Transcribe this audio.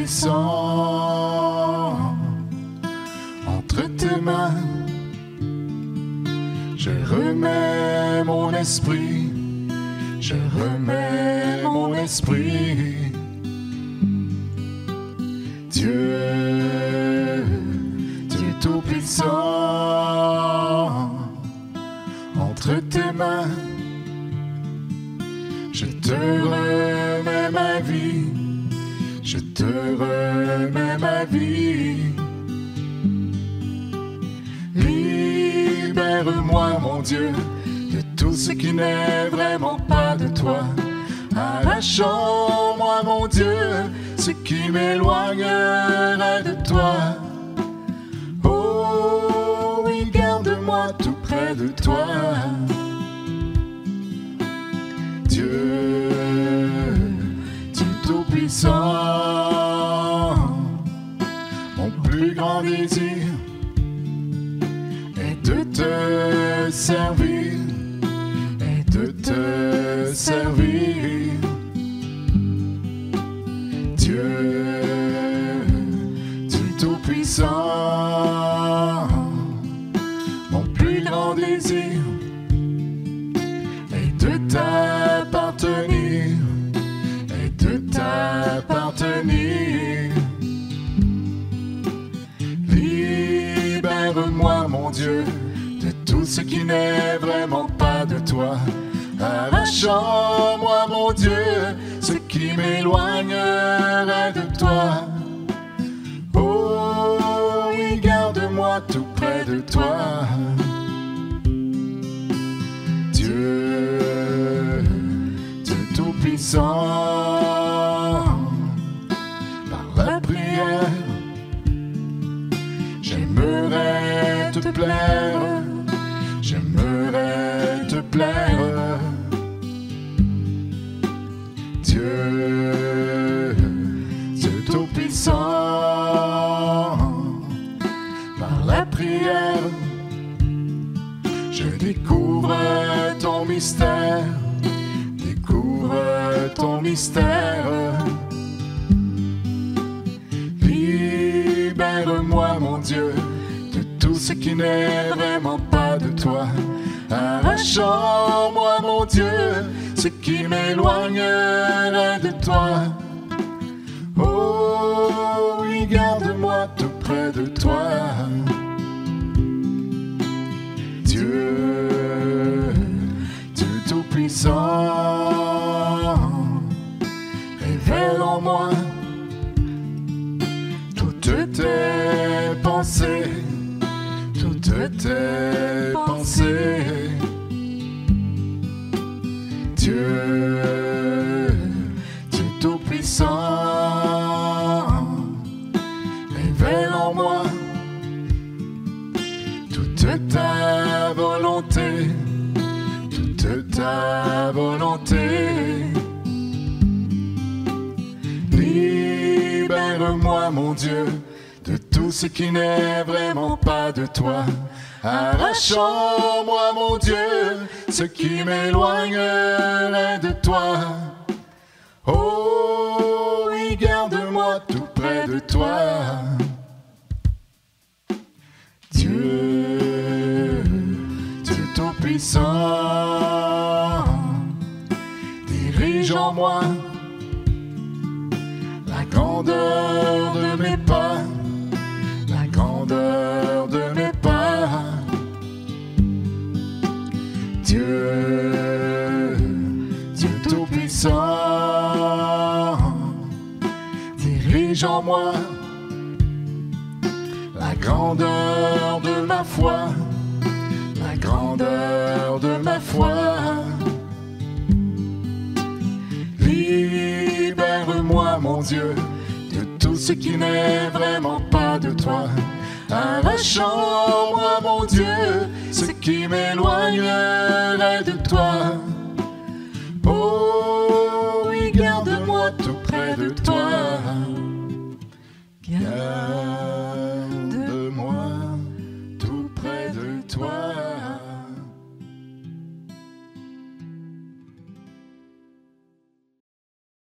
Tout-Puissant, entre tes mains, je remets mon esprit, je remets mon esprit. Dieu, Dieu Tout-Puissant, entre tes mains, je te remets ma vie, je te remets ma vie. Libère-moi, mon Dieu, de tout ce qui n'est vraiment pas de toi. Arrache-moi, mon Dieu, ce qui m'éloignerait de toi. Oh oui, garde-moi tout près de toi. Dieu, Dieu Tout-Puissant, mon plus grand désir est de te servir, et de te servir. Dieu, Dieu Tout-Puissant, mon plus grand désir est de t'appartenir, et de t'appartenir. Libère-moi, mon Dieu, de tout ce qui n'est vraiment pas de toi. Arrache-moi, mon Dieu, ce qui m'éloignerait de toi. Oh oui, garde-moi tout près de toi. Dieu, Dieu Tout-Puissant, par la prière, j'aimerais te plaire, j'aimerais te plaire. Dieu, Dieu Tout-Puissant, par la prière, je découvre ton mystère, découvre ton mystère. Libère-moi, mon Dieu, de tout ce qui n'est vraiment pas de toi. Arrache-moi, mon Dieu, ce qui m'éloignerait de toi. Oh oui, garde-moi tout près de toi. Dieu, Dieu Tout-Puissant, révèle en moi toutes tes pensées, toutes tes pensées. Dieu, Dieu Tout-Puissant, révèle en moi toute ta volonté, toute ta volonté. Libère-moi, mon Dieu, de tout ce qui n'est vraiment pas de toi. Arrache-moi, mon Dieu, ce qui m'éloignerait de toi. Oh oui, garde-moi tout près de toi. Dieu, Dieu Tout-Puissant, dirige en moi la grandeur de mes pas, la grandeur de mes pas. Dieu, Dieu Tout-Puissant, dirige en moi la grandeur de ma foi, la grandeur de ma foi. Libère-moi, mon Dieu, de tout ce qui n'est vraiment pas de toi. Arrache-moi, mon Dieu, ce qui m'éloignerait de toi. Oh oui, garde-moi tout près de toi. Garde-moi tout près de toi.